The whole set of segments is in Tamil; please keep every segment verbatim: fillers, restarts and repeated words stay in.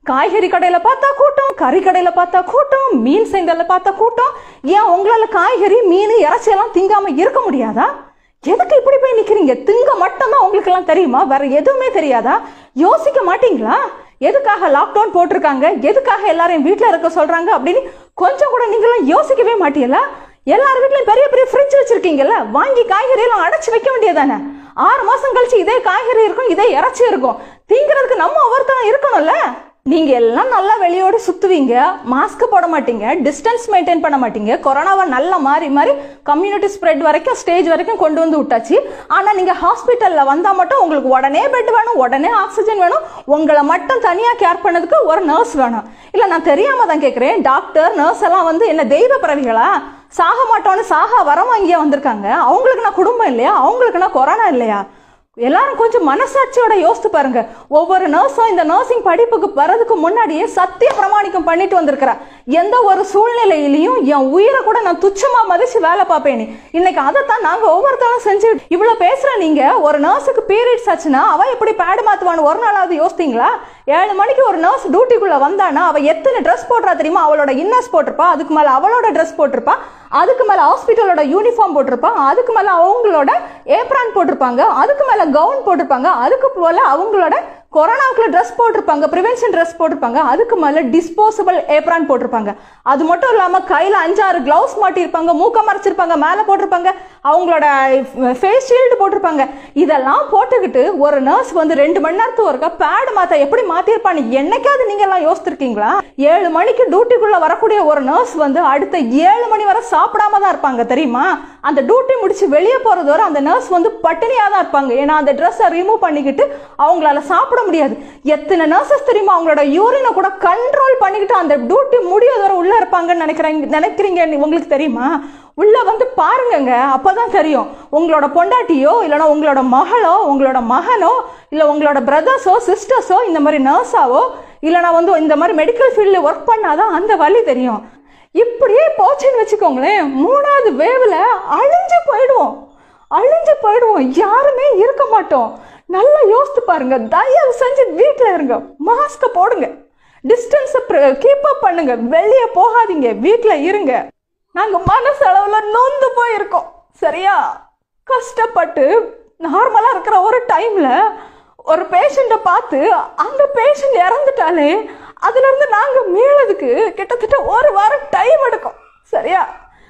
காய்கறி கடையில பார்த்தா கூட்டம், கறி கடையில பார்த்தா கூட்டம், மீன் செங்கல்ல பார்த்தா கூட்டம். ஏன் உங்களால காய்கறி மீன் இறைச்சி எல்லாம் திங்காம இருக்க முடியாதா? எதுக்கு இப்படி போய் நிக்கிறீங்க? திங்க மட்டும் தான் உங்களுக்கு எல்லாம் தெரியுமா? வேற எதுவுமே தெரியாதா? யோசிக்க மாட்டீங்களா? எதுக்காக லாக்டவுன் போட்டிருக்காங்க, எதுக்காக எல்லாரையும் வீட்டுல இருக்க சொல்றாங்க அப்படின்னு கொஞ்சம் கூட நீங்க எல்லாம் யோசிக்கவே மாட்டீங்களா? எல்லார் வீட்லயும் பெரிய பெரிய ஃப்ரிட்ஜ் வச்சிருக்கீங்கல்ல, வாங்கி காய்கறி எல்லாம் அடைச்சு வைக்க வேண்டியதானே? ஆறு மாசம் கழிச்சு இதே காய்கறி இருக்கும், இதே இறைச்சி இருக்கும், திங்கிறதுக்கு நம்ம ஒவ்வொருத்தரும் இருக்கணும்ல. நீங்க எல்லாம் நல்லா வெளியோடு சுத்துவீங்க, மாஸ்க் போட மாட்டீங்க, டிஸ்டன்ஸ் மெயின்டைன் பண்ண மாட்டீங்க, கொரோனாவை நல்லா மாறி மாறி கம்யூனிட்டி ஸ்ப்ரெட் வரைக்கும் ஸ்டேஜ் வரைக்கும் கொண்டு வந்து விட்டாச்சு. ஆனா நீங்க ஹாஸ்பிட்டல்ல வந்தா மட்டும் உங்களுக்கு உடனே பெட் வேணும், உடனே ஆக்சிஜன் வேணும், உங்களை மட்டும் தனியா கேர் பண்ணதுக்கு ஒரு நர்ஸ் வேணும். இல்ல நான் தெரியாம தான் கேட்கிறேன், டாக்டர் நர்ஸ் எல்லாம் வந்து என்ன தெய்வ பிறவிகளா? சாக மாட்டோன்னு சாக வரமா இங்கே வந்திருக்காங்க. அவங்களுக்கு நான் குடும்பம் இல்லையா? அவங்களுக்கு நான் கொரோனா இல்லையா? எல்லாரும் கொஞ்சம் மனசாட்சியோட யோசித்து பாருங்க. ஒவ்வொரு நர்ஸும் இந்த நர்சிங் படிப்புக்கு வர்றதுக்கு முன்னாடியே சத்திய பிரமாணிக்கம் பண்ணிட்டு வந்திருக்கிறா. எந்த ஒரு சூழ்நிலையிலையும் என் உயிரை கூட நான் துச்சமா மதிச்சு வேலை பார்ப்பேன். இன்னைக்கு அதைத்தான் நாங்க ஒவ்வொருத்தரும் செஞ்சு இவ்வளவு பேசுற. நீங்க ஒரு நர்ஸுக்கு பீரியட்ஸ் ஆச்சுன்னா அவ எப்படி பேடு மாத்துவான்னு ஒரு நாளாவது யோசித்தீங்களா? ஏழு மணிக்கு ஒரு நர்ஸ் டியூட்டிக்குள்ள வந்தானா அவ எத்தனை ட்ரெஸ் போடுறா தெரியுமா? அவளோட இன்னர்ஸ் போட்டிருப்பா, அதுக்கு மேல அவளோட ட்ரெஸ் போட்டிருப்பா, அதுக்கு மேல ஹாஸ்பிட்டலோட யூனிஃபார்ம் போட்டிருப்பா, அதுக்கு மேல அவங்களோட ஏப்ரான் போட்டிருப்பாங்க, அதுக்கு மேல கவுன் போட்டிருப்பாங்க, அதுக்கு போல அவங்களோட கொரோனாவுக்குள்ள ட்ரெஸ் போட்டிருப்பாங்க, ப்ரிவென்ஷன் ட்ரெஸ் போட்டிருப்பாங்க, அதுக்கு மேல டிஸ்போசபிள் ஏப்ரான் போட்டிருப்பாங்க. அது மட்டும் இல்லாம கையில அஞ்சாறு கிளவுஸ் மாட்டிருப்பாங்க, மூக்க மறைச்சிருப்பாங்க, மேல போட்டிருப்பாங்க, அவங்களோட ஃபேஸ் ஷீல்டு போட்டிருப்பாங்க. இதெல்லாம் போட்டுக்கிட்டு ஒரு நர்ஸ் வந்து ரெண்டு மணி நேரத்துக்கு ஒருக்கா பேடு மாத்த எப்படி மாத்திருப்பான்னு என்னைக்காவது நீங்க எல்லாம் யோசிச்சிருக்கீங்களா? ஏழு மணிக்கு டியூட்டிக்குள்ள வரக்கூடிய ஒரு நர்ஸ் வந்து அடுத்த ஏழு மணி வரை சாப்பிடாம தான் இருப்பாங்க தெரியுமா? அந்த டியூட்டி முடிச்சு வெளியே போறது வரை அந்த நர்ஸ் வந்து பட்டினியா தான் இருப்பாங்க. ஏன்னா அந்த ட்ரெஸ்ஸை ரிமூவ் பண்ணிக்கிட்டு அவங்களால சாப்பிட முடியாது. எத்தனை நர்சஸ் தெரியுமா அவங்களோட யூரினை கூட கண்ட்ரோல் பண்ணிக்கிட்டு அந்த டியூட்டி முடியாத வரை உள்ள இருப்பாங்கன்னு நினைக்கிறீங்க நினைக்கிறீங்க உங்களுக்கு தெரியுமா? உள்ள வந்து பாருங்க, அப்பதான் தெரியும். உங்களோட பொண்டாட்டியோ இல்லைன்னா உங்களோட மகளோ உங்களோட மகனோ இல்ல உங்களோட பிரதர்ஸோ சிஸ்டர்ஸோ இந்த மாதிரி நர்ஸாவோ இல்லைன்னா வந்து இந்த மாதிரி மெடிக்கல் ஃபீல்ட்ல ஒர்க் பண்ணாதான் அந்த வலி தெரியும். இப்படியே போச்சுன்னு வச்சுக்கோங்களேன், மூணாவது வேவ்ல அழிஞ்சு போயிடுவோம் அழிஞ்சு போயிடுவோம் யாருமே இருக்க மாட்டோம். நல்லா யோசித்து பாருங்க. தயவு செஞ்சு வீட்டுல இருங்க, மாஸ்க போடுங்க, டிஸ்டன்ஸ் கீப் அப் பண்ணுங்க, வெளியே போகாதீங்க, வீட்டுல இருங்க. நாங்க மனசளவுல நொந்து போயிருக்கோம் சரியா? கஷ்டப்பட்டு நார்மலா இருக்கிற ஒரு டைம்ல ஒரு பேஷண்ட்டை பார்த்து அந்த பேஷண்ட் இறந்துட்டாலே அதுல இருந்து நாங்க மீளதுக்கு கிட்டத்தட்ட ஒரு வாரம் டைம் எடுக்கும் சரியா?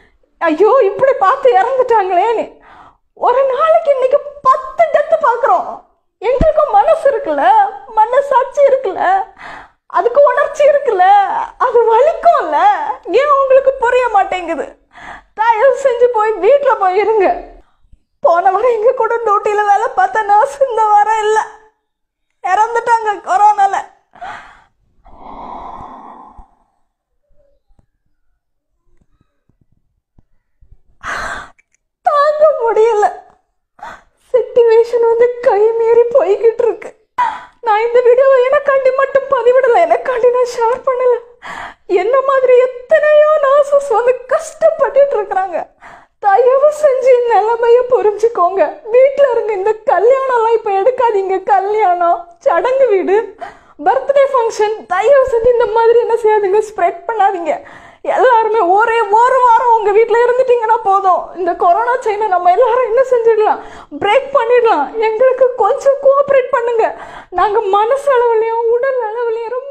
ஐயோ இப்படி பார்த்து இறந்துட்டாங்களேன்னு ஒரு நாளைக்கு இன்னைக்கு பத்து டெத்து பாக்குறோம். எங்களுக்கும் மனசு இருக்குல்ல, மனசாட்சி இருக்குல்ல, அதுக்கு உணர்ச்சி இருக்குல்ல, அது வலிக்கும்ல. ஏன் உங்களுக்கு புரிய மாட்டேங்குது? தயவு செஞ்சு போய் வீட்டுல போய் இருங்க. போன வாரம் எங்க கூட டியூட்டியில வேலை பார்த்த நர்ஸ் இந்த வாரம் இல்ல, இறந்துட்டாங்க கொரோனால. தாங்க முடியல, சிச்சுவேஷன் வந்து கை மீறி போய்கிட்டு இருக்கு. நான் இந்த வீடியோவை எனக்காண்டி மட்டும் பதிவிடல, எனக்காண்டி நான் ஷேர் பண்ணல. என்ன மாதிரி எத்தனையோ நர்சஸ் வந்து கஷ்டப்பட்டு இருக்கிறாங்க. தயவு செஞ்சு நிலைமைய புரிஞ்சுக்கோங்க, வீட்டுல இருங்க. இந்த கல்யாணம் எல்லாம் இப்ப எடுக்காதீங்க. கல்யாணம், சடங்கு வீடு, பர்த்டே ஃபங்க்ஷன், தயவு செஞ்சு இந்த மாதிரி என்ன செய்யாதீங்க, ஸ்ப்ரெட் பண்ணாதீங்க. எல்லாருமே ஒரே ஒரு வாரம் உங்க வீட்டுல இருந்துட்டீங்கன்னா போதும், இந்த கொரோனா செயினை நம்ம எல்லாரும் என்ன செஞ்சிடலாம், பிரேக் பண்ணிடலாம். எங்களுக்கு கொஞ்சம் கோஆபரேட் பண்ணுங்க. நாங்க மனசு அளவுலயும் உடல் அளவுலயும்